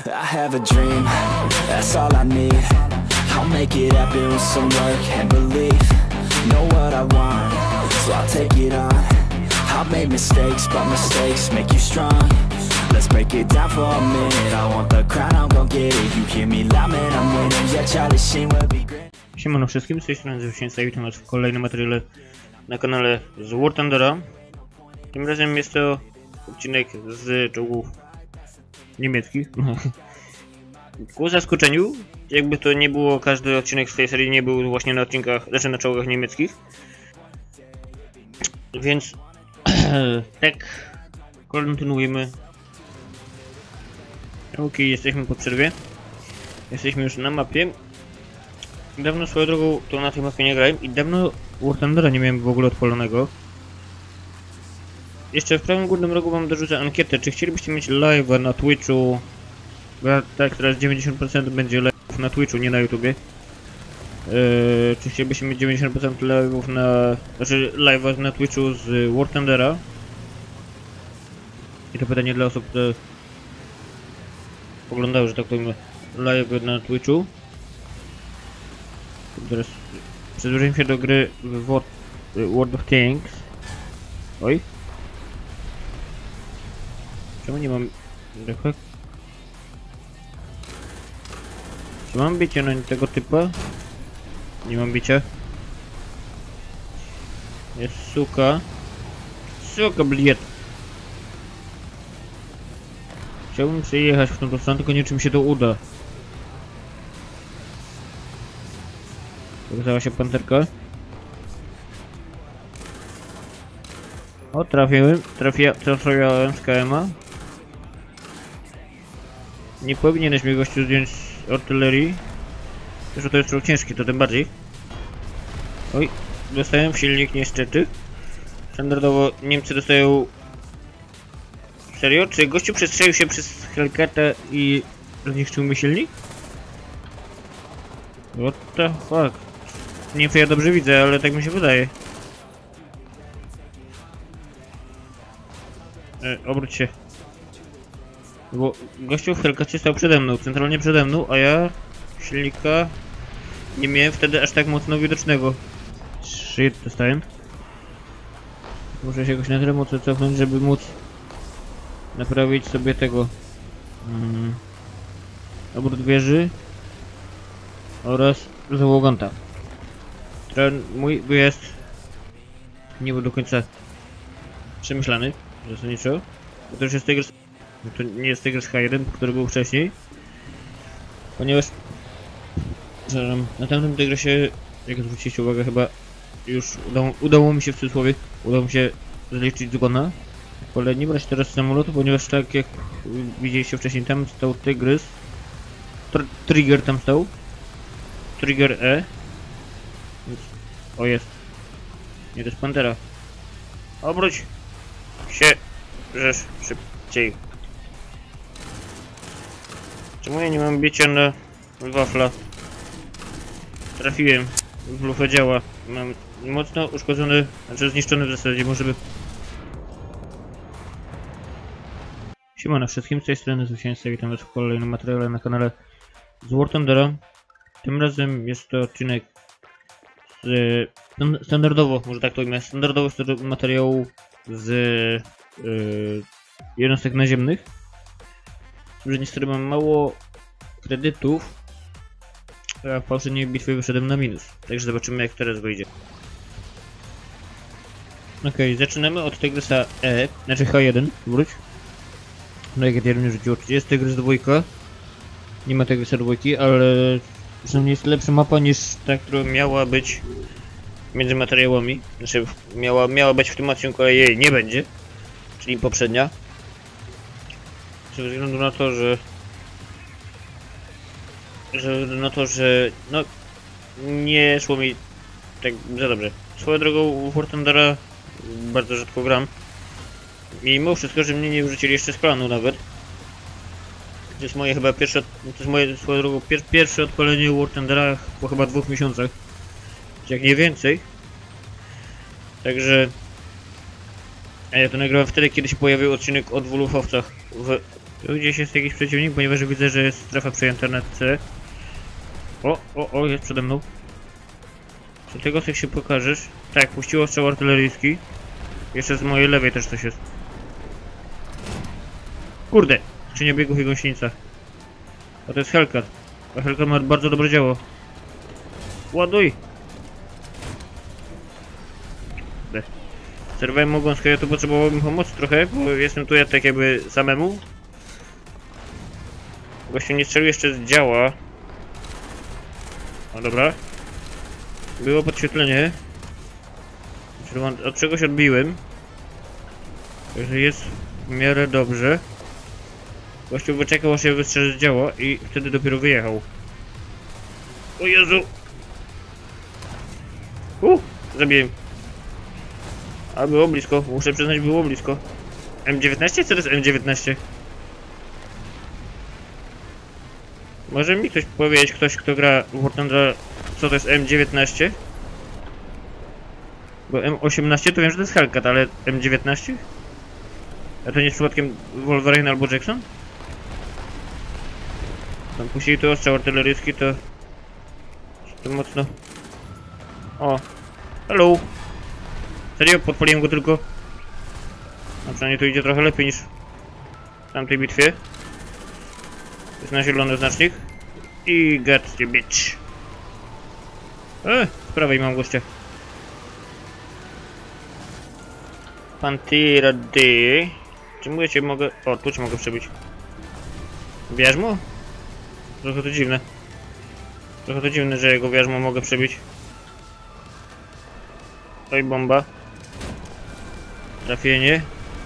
I have a dream, that's all I need. I'll make it happen with some work and belief. Know what I want, so I'll take it on. I've made mistakes, but mistakes make you strong. Let's break it down for a minute. I want the crown, I'm gon' get it. You hear me loud, man, I'm winning. Yeah, Charlie Sheen will be great. Siemano wszystkim, z tej strony Zwycięzca i witam was w kolejnym materiale na kanale z War Thundera. Tym razem jest to odcinek z czołgów niemieckich. Ku zaskoczeniu, jakby to nie było, każdy odcinek z tej serii nie był właśnie na odcinkach, znaczy na czołgach niemieckich. Więc tak kontynuujemy. Ok, jesteśmy po przerwie. Jesteśmy już na mapie. Dawno swoją drogą to na tej mapie nie grałem i dawno War Thundera nie miałem w ogóle odpalonego. Jeszcze w prawym górnym rogu wam dorzucę ankietę, czy chcielibyście mieć live'a na Twitchu. Bo tak, teraz 90% będzie live'ów na Twitchu, nie na YouTubie. Czy chcielibyście mieć 90% live'ów na... Znaczy live'a na Twitchu z War Thundera. I to pytanie dla osób, które oglądały, że tak powiem, live na Twitchu. Teraz przedłużyłem się do gry w World of Tanks. Oj. Czemu nie mam... Czy mam bicie na tego typa? Nie mam bicia. Jest suka. Suka, bliet. Chciałbym przejechać w tą stronę, tylko nie wiem, czy mi się to uda. Pokazała się panterka. O, trafiłem z KM-a. Nie powinieneś mnie, gościu, zdjąć z artylerii. Zresztą to jest trochę ciężki, to tym bardziej. Oj, dostałem w silnik niestety. Standardowo Niemcy dostają... Serio? Czy gościu przestrzelił się przez Hellcata i zniszczył mi silnik? What the fuck? Nie wiem, czy ja dobrze widzę, ale tak mi się wydaje. Obróć się. Bo gościu w Hellcacie stał przede mną, centralnie przede mną, a ja silnika nie miałem wtedy aż tak mocno widocznego. Shit, dostałem. Muszę się jakoś na tyle mocno cofnąć, żeby móc naprawić sobie tego obrót wieży oraz załoganta. Mój wyjazd nie był do końca przemyślany zasadniczo, bo to już jest Tigers, to nie jest Tigers H1, który był wcześniej, ponieważ na tamtym Tigersie, jak zwróciliście uwagę, chyba już udało mi się, w cudzysłowie, udało mi się zliczyć zgona. Ale nie brać teraz samolotu, ponieważ tak jak widzieliście wcześniej, tam stał Tygrys. Trigger tam stał. Trigger E. O, jest. Nie, to jest Pantera. Obróć się, żeż szybciej. Czemu ja nie mam bicia na wafla? Trafiłem. Blufa działa. Mam mocno uszkodzony, znaczy zniszczony w zasadzie, może by... Siemano wszystkim, z tej strony Zwycięzca, witam was w kolejnym materiale na kanale z War Thundera. Tym razem jest to odcinek z... standardowo, może tak to imię, standardowo jest to materiał z jednostek naziemnych. Że niestety mam mało kredytów, a w poprzedniej bitwie wyszedłem na minus. Także zobaczymy, jak teraz wyjdzie. Okej, zaczynamy od Tygrysa E, znaczy H1, wróć. No jak jeden już rzuciło, jest Tygrys 2. Nie ma Tygrysa 2, ale przynajmniej jest lepsza mapa niż ta, która miała być między materiałami. Znaczy miała być w tym odcinku, ale jej nie będzie. Czyli poprzednia. Ze względu na to, że no nie szło mi tak za dobrze. Swoją drogą w War Thundera bardzo rzadko gram. Mimo wszystko, że mnie nie wrzucili jeszcze z planu nawet. To jest moje chyba pierwsze, to jest moje swoją drogą pierwsze odpalenie War Thundera po chyba 2 miesiącach. Jak nie więcej. Także... A ja to nagrałem wtedy, kiedy się pojawił odcinek o 2 lufowcach w Tu gdzieś jest jakiś przeciwnik, ponieważ widzę, że jest strefa przejęta na C. O, jest przede mną. Czy tego jak się pokażesz? Tak, puściło strzał artyleryjski. Jeszcze z mojej lewej też coś jest. Kurde! Skrzynia biegów i gąsienica. A to jest Hellcat. A Hellcat ma bardzo dobre dzieło. Ładuj! Zerwałem mu gąskę, ja tu potrzebowałem pomocy trochę, bo jestem tu ja tak jakby samemu. Gościu nie strzelił jeszcze z działa. No dobra. Było podświetlenie. Od czegoś odbiłem. Także jest w miarę dobrze. Gościu wyczekał, aż się wystrzeli z działa i wtedy dopiero wyjechał. O Jezu! Zabiłem. A było blisko, muszę przyznać, było blisko. M19? Co to jest M19? Może mi ktoś powiedzieć, ktoś kto gra w War Thunder, co to jest M19? Bo M18 to wiem, że to jest Hellcat, ale M19? A to nie jest przypadkiem Wolverine albo Jackson? Tam puścili tu ostrzał artyleryjski, to mocno... O! Hello! Serio? Podpaliłem go tylko. A przynajmniej tu idzie trochę lepiej niż w tamtej bitwie. Jest na zielony znacznik. I got the bitch. Z prawej mam gościa. Pantera D. Czemu ja cię mogę... O, tu cię mogę przebić. Wierzmo? Trochę to dziwne. Trochę to dziwne, że jego wierzmo mogę przebić. Oj, bomba. Trafienie.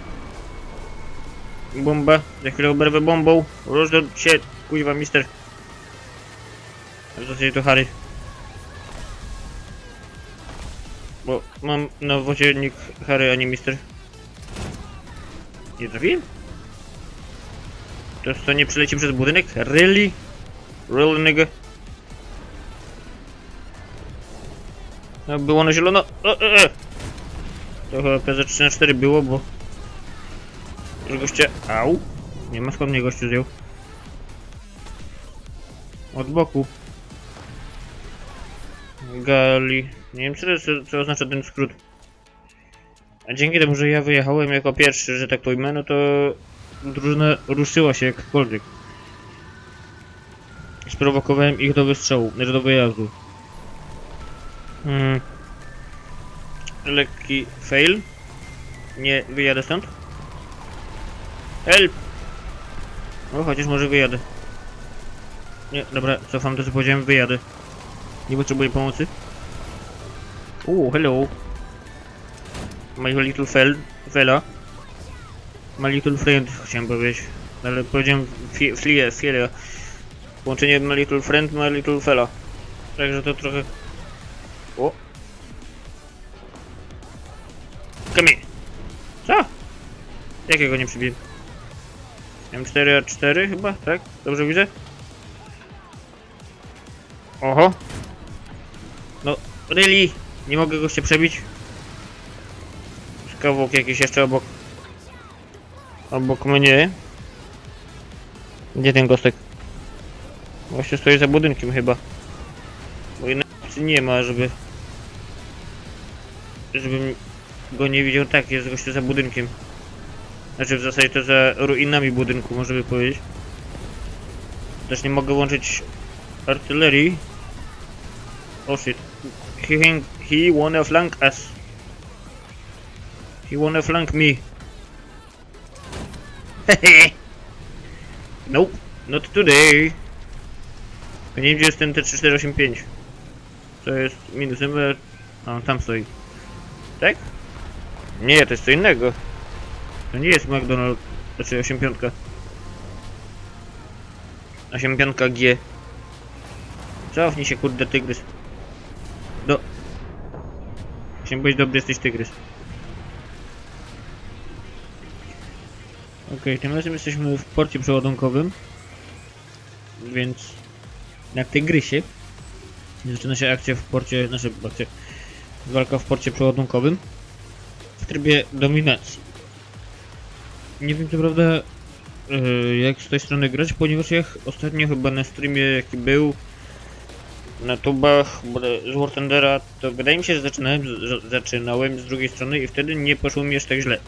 Bomba. Za chwilę oberwę bombą. Różno się, kuźwa, mister. W zasadzie to Harry. Bo mam na wozie nick Harry, a nie mister. Nie trafiłem? To nie przyleci przez budynek? Really? Really, nigga? No, było na zielono. To chyba PZ-3 było, bo... Już gościa... Au! Nie ma skąd mnie gościu zdjął. Od boku. Gali... Nie wiem, co oznacza ten skrót. A dzięki temu, że ja wyjechałem jako pierwszy, że tak powiem, no to... drużyna ruszyła się jakkolwiek. Sprowokowałem ich do wystrzału, znaczy do wyjazdu. Lekki fail. Nie wyjadę stąd. Help! O, chociaż może wyjadę. Nie, dobra, cofam to co powiedziałem, wyjadę. Nie potrzebuję pomocy. Hello. My little fella. My little friend, chciałem powiedzieć. Ale powiedziałem fiera. Połączenie my little friend, my little fella. Także to trochę... O! Come here. Co? Jakiego nie przybiłem? M4A4 chyba, tak? Dobrze widzę? Oho! No, really? Nie mogę gościa przebić? Kawałek jakiś jeszcze obok... Obok mnie. Gdzie ten gostek? Właśnie stoi za budynkiem chyba. Bo innej opcji nie ma, żebym go nie widział. Tak, jest gościu za budynkiem. Znaczy w zasadzie to za ruinami budynku, można by powiedzieć. Też nie mogę łączyć artylerii. Oh shit. He wanna flank us. He wanna flank me. Hehe. Nope, not today. Nie wiem, gdzie jest ten T3485. To jest minusem, a on tam stoi. Tak? Nie, to jest co innego. To nie jest McDonald's, znaczy 85. 85G. Cofnij się, kurde, tygrys. Chciałem być dobry, jesteś tygrys. Okej, tym razem jesteśmy w porcie przeładunkowym. Więc na tygrysie zaczyna się akcja w porcie, walka w porcie przeładunkowym w trybie dominacji. Nie wiem co prawda jak z tej strony grać, ponieważ jak ostatnio chyba na streamie jaki był na tubach z War Thundera, to wydaje mi się, że zaczynałem z drugiej strony i wtedy nie poszło mi aż tak źle.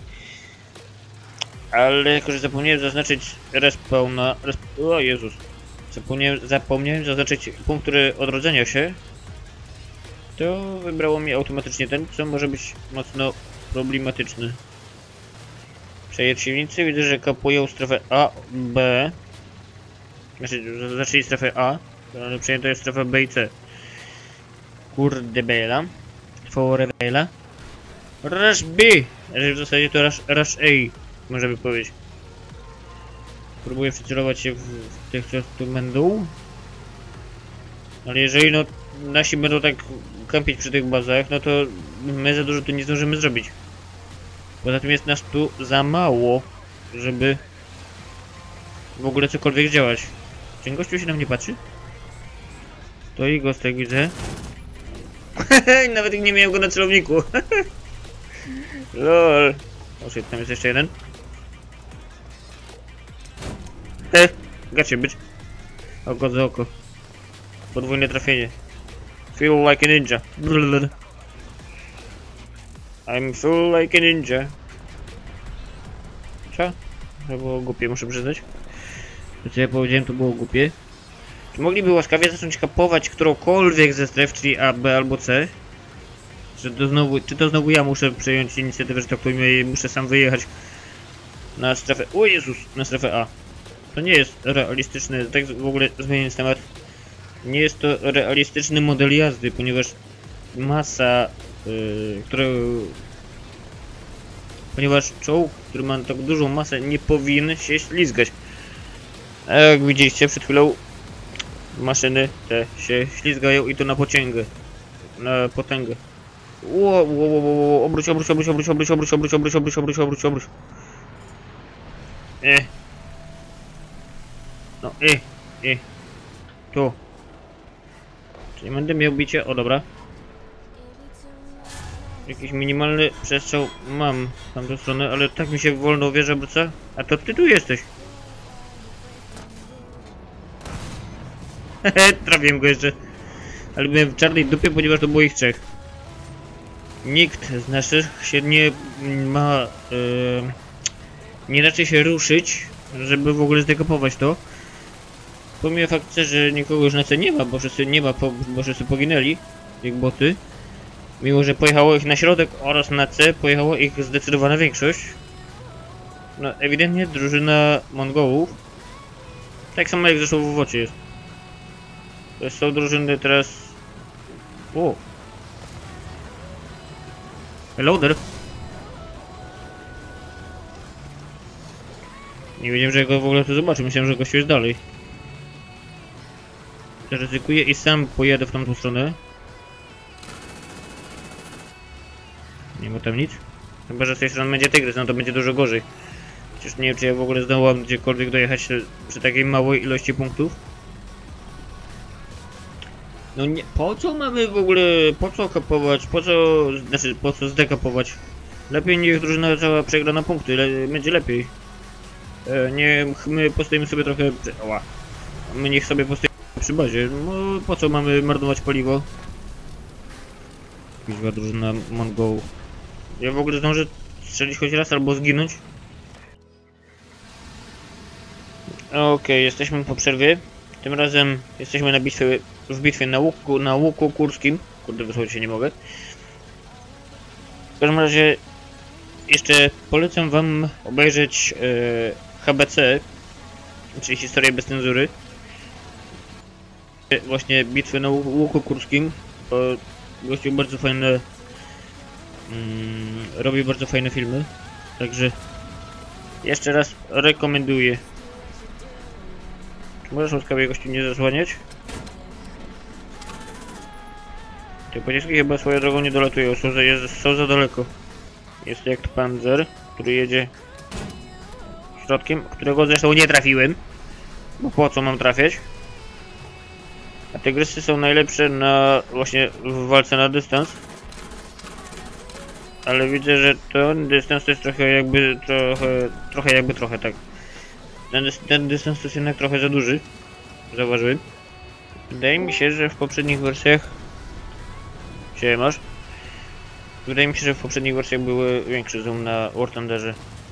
Ale jako, że zapomniałem zaznaczyć respawna... O Jezus. Zapomniałem zaznaczyć punkt odrodzenia się, to wybrało mi automatycznie ten, co może być mocno problematyczny. Przeciwnicy widzę, że kapują strefę A, B. Znaczy, zaczęli strefę A, ale przejęto jest strefa B i C. Kurde bela. Forevela. Rush B! W zasadzie to rush A, można by powiedzieć. Próbuję przycelować się w tych, co tu będą. Ale jeżeli no nasi będą tak kampić przy tych bazach, no to my za dużo tu nie zdążymy zrobić. Poza tym jest nas tu za mało, żeby w ogóle cokolwiek działać. Czy gościu się na mnie patrzy? To i gostek widzę. Nawet nie miałem go na celowniku. Lol. O shit, tam jest jeszcze jeden. Gacie być. Oko za oko. Podwójne trafienie. Feel like a ninja. Brrr. I'm feel like a ninja. Co? To było głupie, muszę przyznać. To co ja powiedziałem, to było głupie. Czy mogliby łaskawie zacząć kapować którąkolwiek ze stref, czyli A, B albo C? Czy to znowu ja muszę przejąć inicjatywę, że tak powiem, i muszę sam wyjechać na strefę... O Jezus! Na strefę A. To nie jest realistyczny, tak w ogóle zmieniając temat. Nie jest to realistyczny model jazdy, ponieważ masa, ponieważ czołg, który ma tak dużą masę, nie powinien się ślizgać. A jak widzieliście przed chwilą, maszyny te się ślizgają i to na pocięgę. Na potęgę. Obróć. No, tu. Czyli będę miał bicie, o dobra. Jakiś minimalny przestrzał mam w tamtą stronę, ale tak mi się wolno wierzy, bo co? A to ty tu jesteś. Hehe, trafiłem go jeszcze. Ale byłem w czarnej dupie, ponieważ to było ich trzech. Nikt z naszych się nie ma... nie raczy się ruszyć, żeby w ogóle zdekopować to. Pomimo faktu, że nikogo już na C nie ma, bo wszyscy poginęli, jak boty. Mimo, że pojechało ich na środek oraz na C, pojechała ich zdecydowana większość. No, ewidentnie drużyna Mongołów. Tak samo jak zresztą w Wocie jest. To są drużyny teraz... O! Hello there! Nie wiedziałem, że go w ogóle tu zobaczę, myślałem, że gościu jest dalej. Ryzykuję i sam pojadę w tamtą stronę. Nie ma tam nic. Chyba, że z tej strony będzie tygrys, no to będzie dużo gorzej. Przecież nie wiem, czy ja w ogóle zdołam gdziekolwiek dojechać przy takiej małej ilości punktów. No nie, po co mamy w ogóle, po co kapować, po co zdekapować? Lepiej niech drużyna cała przegra na punkty, będzie lepiej. My postoimy sobie trochę, my niech sobie postoimy przy bazie, no po co mamy marnować paliwo? Liczba drużyna Mongołów. Ja w ogóle zdążę strzelić choć raz albo zginąć. Okej, jesteśmy po przerwie. Tym razem jesteśmy w bitwie na łuku kurskim. Kurde, wysłać się nie mogę. W każdym razie jeszcze polecam wam obejrzeć HBC, czyli historię bez cenzury. Właśnie bitwy na łuku kurskim. Gościu bardzo fajne... robi bardzo fajne filmy. Także jeszcze raz rekomenduję. Czy możesz łaskawie gościu nie zasłaniać? Te pociski chyba swoją drogą nie dolatują, są za daleko. Jest jak Panzer, który jedzie środkiem, którego zresztą nie trafiłem. Bo po co mam trafiać? A tygrysy są najlepsze właśnie w walce na dystans. Ale widzę, że ten dystans to jest trochę tak. ten dystans to jest jednak trochę za duży. Zauważyłem. Wydaje mi się, że w poprzednich wersjach... Wydaje mi się, że w poprzednich wersjach były większy zoom na War Thunderze.